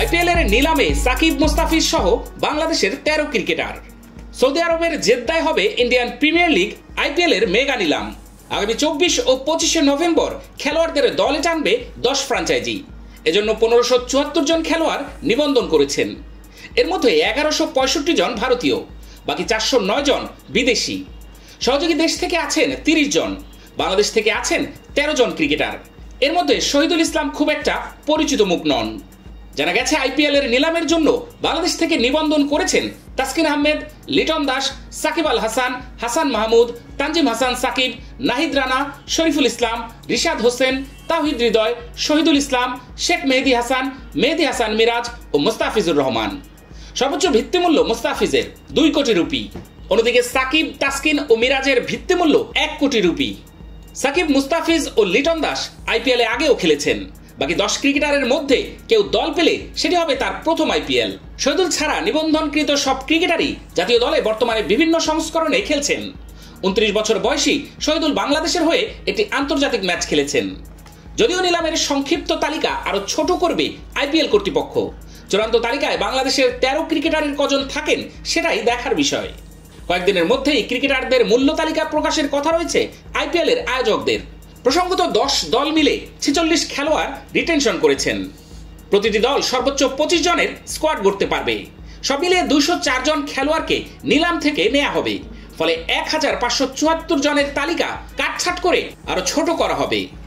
IPL এর নিলামে সাকিব মুস্তাফিজ সহ বাংলাদেশের 13 ক্রিকেটার। সৌদি আরবের জেদ্দায় হবে ইন্ডিয়ান প্রিমিয়ার লিগ আইপিএল এর মেগা নিলাম। আগামী 24 ও 25শে নভেম্বর খেলোয়াড়দের দলে টানবে 10 ফ্র্যাঞ্চাইজি। এজন্য 1574 জন খেলোয়াড় নিবন্ধন করেছেন। এর মধ্যে 1165 জন ভারতীয়, বাকি 409 জন বিদেশি। সহযোগী দেশ থেকে আছেন 30 জন, বাংলাদেশ থেকে আছেন 13 জন ক্রিকেটার। এর মধ্যে শহীদুল ইসলাম খুব একটা পরিচিত মুখ নন। জানা গেছে আইপিএল এর নিলামের জন্য বাংলাদেশ থেকে নিবন্ধন করেছেন তাসকিন আহমেদ, লিটন দাস, সাকিব আল হাসান, হাসান মাহমুদ, তানজিম হাসান সাকিব, নাহিদ রানা, শরীফুল ইসলাম, রিশাদ হোসেন, তাওহিদ হৃদয়, শহীদুল ইসলাম, শেখ মেহেদী হাসান মিরাজ ও মুস্তাফিজুর রহমান। সর্বোচ্চ ভিত্তিমূল্য মুস্তাফিজের 2 কোটি রুপি। অন্যদিকে সাকিব, তাসকিন ও মিরাজের ভিত্তিমূল্য 1 কোটি রুপি। সাকিব, মুস্তাফিজ ও লিটন দাস আইপিএল এ আগেও খেলেছেন। বাকি 10 ক্রিকেটারের মধ্যে কেউ দল পেলে সেটি হবে তার প্রথম আইপিএল। শহীদুল ছাড়া নিবন্ধনকৃত সব ক্রিকেটারই জাতীয় দলে বর্তমানে বিভিন্ন সংস্করণে খেলছেন। 29 বছর বয়সী শহীদুল বাংলাদেশের হয়ে একটি আন্তর্জাতিক ম্যাচ খেলেছেন। যদিও নিলামের সংক্ষিপ্ত তালিকা আরো ছোট করবে আইপিএল কর্তৃপক্ষ, চূড়ান্ত তালিকায় বাংলাদেশের 13 ক্রিকেটারের কজন থাকেন সেটাই দেখার বিষয়। কয়েকদিনের মধ্যেই ক্রিকেটারদের মূল্য তালিকা প্রকাশের কথা রয়েছে আইপিএল এর আয়োজকদের। প্রসঙ্গত 10 দল মিলে 46 খেলোয়াড় রিটেনশন করেছেন। প্রতিটি দল সর্বোচ্চ 25 জনের স্কোয়াড গড়তে পারবে। সব মিলিয়ে 204 জন খেলোয়াড়কে নিলাম থেকে নেওয়া হবে। ফলে 1574 জনের তালিকা কাটছাট করে আরো ছোট করা হবে।